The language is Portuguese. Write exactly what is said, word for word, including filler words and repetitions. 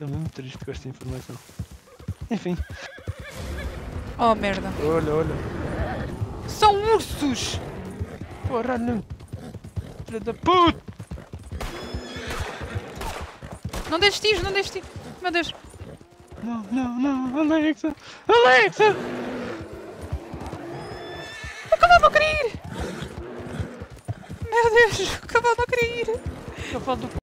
É mesmo triste com esta informação. Enfim. Oh, merda. Olha, olha. São ursos! Porra, não. Filha da puta! Não deixes tiros, não deixes tiros. Meu Deus. Não, não, não, Alexa! Alexa! O cavalo não queria ir! Meu Deus, o cavalo não queria ir! Eu falo do